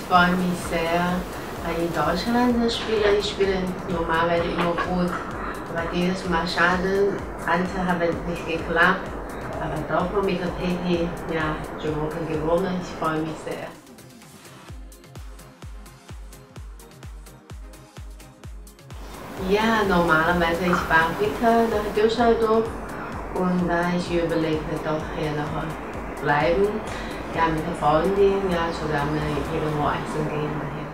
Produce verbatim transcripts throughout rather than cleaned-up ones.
freue mich sehr. In Deutschland spiele ich spiele normalerweise immer gut. Aber dieses Mal schade, andere haben nicht geklappt. Aber doch mit der Teti, ja, Joker gewonnen. Ich freue mich sehr. Ja, normalerweise ich fahre wieder nach Düsseldorf und da ich überlege doch hier noch bleiben. Ja, mit der Freundin, ja, zusammen irgendwo essen gehen daher.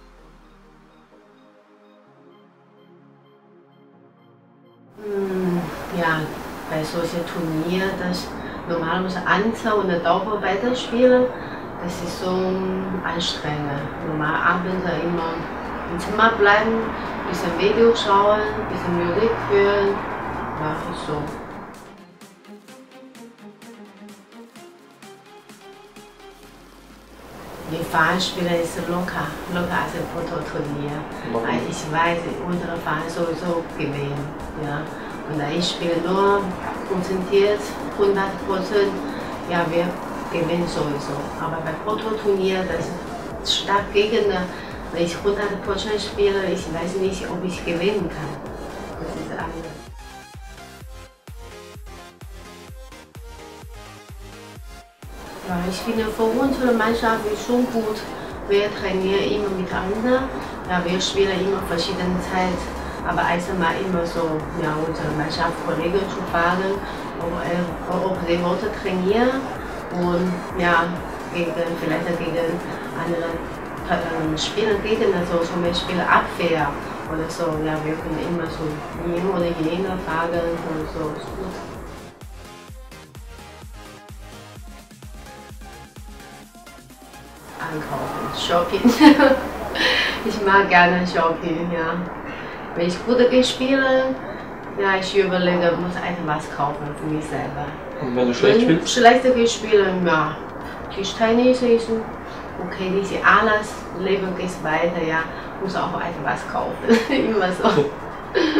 Hm, ja, bei solchen Turnieren, das normalerweise Einzel- und Doppel weiterspielen, das ist so anstrengend. Normal abends immer im Zimmer bleiben, ein bisschen Video schauen, ein bisschen Musik hören, ja, ist so. Die Fahrspiele ist locker, locker als ein Fototurnier. Weil ich weiß, unsere Fahrer sowieso gewinnen. Ja. Und ich spiele nur konzentriert, hundert Prozent, ja, wir gewinnen sowieso. Aber bei Fototurnier, das ist stark Gegner. Wenn ich hundert Prozent spiele, ich weiß nicht, ob ich gewinnen kann. Das ist alles. Ja, ich finde, für unsere Mannschaft ist schon gut. Wir trainieren immer miteinander. Ja, wir spielen immer verschiedene Zeit. Aber erstmal immer so, ja, unsere Mannschaftskollegen zu fragen, ob, ob sie wollen trainieren und ja, gegen, vielleicht gegen andere äh, Spieler gegen, also zum Beispiel Abwehr oder so. Ja, wir können immer so ihn oder jene fragen und so. Ist gut. Einkaufen, Shopping. Ich mag gerne Shopping, ja. Wenn ich gut spiele, ja, ich überlege, muss etwas kaufen für mich selber. Und wenn du schlecht spielst? Schlecht spielen, ja. Tischtennis ist okay, nicht alles, Leben geht weiter, ja. Muss auch etwas kaufen. Immer so.